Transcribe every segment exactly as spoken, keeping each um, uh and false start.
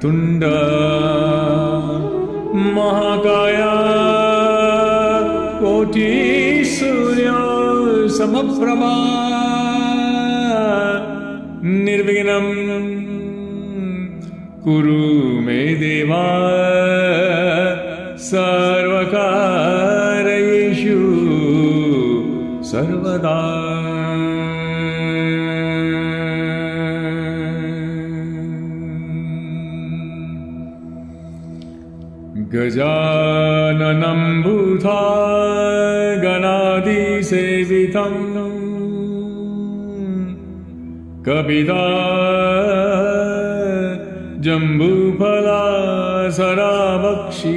वक्रतुण्ड महाकाय कोटिसूर्य समप्रभा निर्विघ्नं कुरु मे देव सर्वकार्येषु सर्वदा। गजाननं भूता गणाधिसेवितं कपिता जम्बूफलासराभक्षी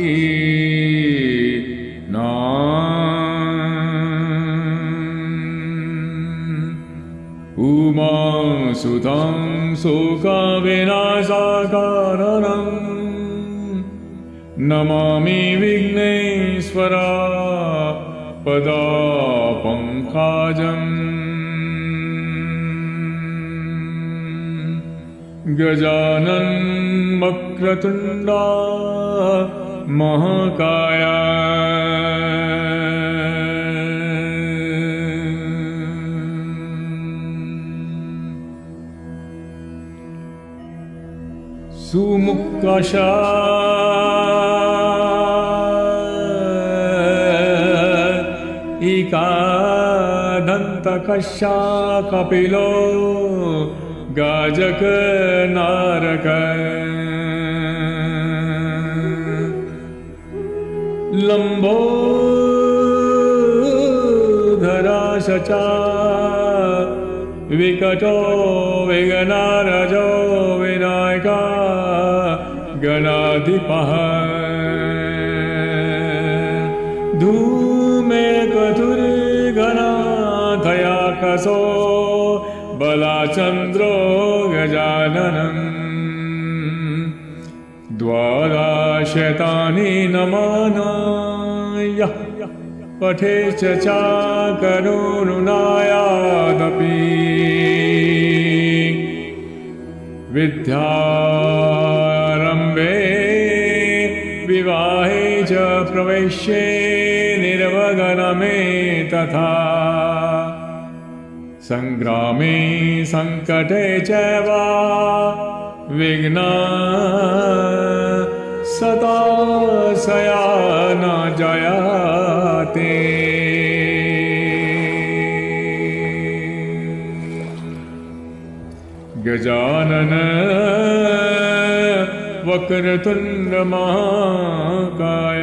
उमासुतं शोकविनाशकारणं नमामि विघ्नेश्वरा पदापङ्कजम्। गजानन वक्रतुण्ड महाकाय सुमुखशा एकदन्तकशा कपिलो गाजक नारक लंबोदरा शचा विकटो विघ्नराजो विनायका गणाधिपः धूमेकतुर्गणाधयाकसो बलाचन्द्रो गजाननं द्वादशतानि नमानाय पठे च चाकरुणायादपि विद्यारम्भे विवाहे च प्रवेशे निर्वघ्नमे तथा संग्रामे संकटे चैव विघ्ना सदा सया न जयाते। गजानन वक्रतुण्ड महाकाय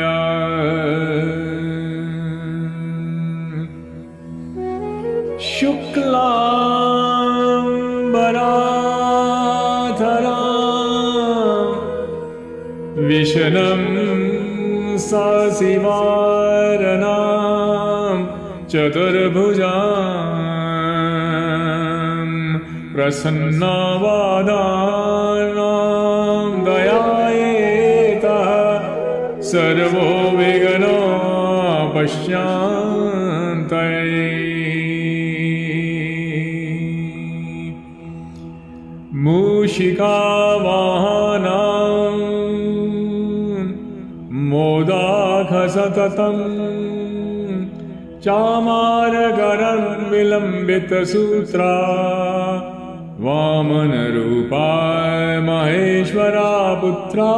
शुक्लाम्बरधरं विष्णुं शशिवर्णं चतुर्भुजं प्रसन्नवदनं दयायेतः सर्वो विघ्नो पश्यन्तये। मूषिकावाहनं मोदाखसततं चामारगरं विलम्बितसूत्रा वामनरूपा महेश्वरा पुत्रा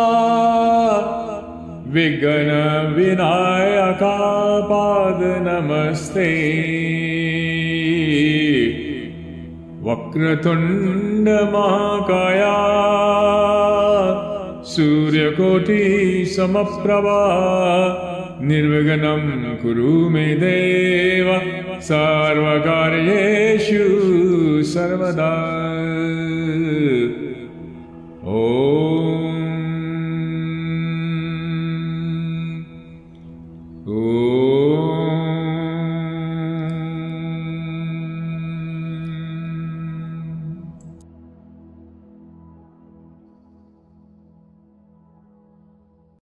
विघ्नविनायका पाद नमस्ते। वक्रतुण्ड महाकाय सूर्यकोटि समप्रभा निर्विघ्नं कुरु मे देव सर्वकार्येषु सर्वदा।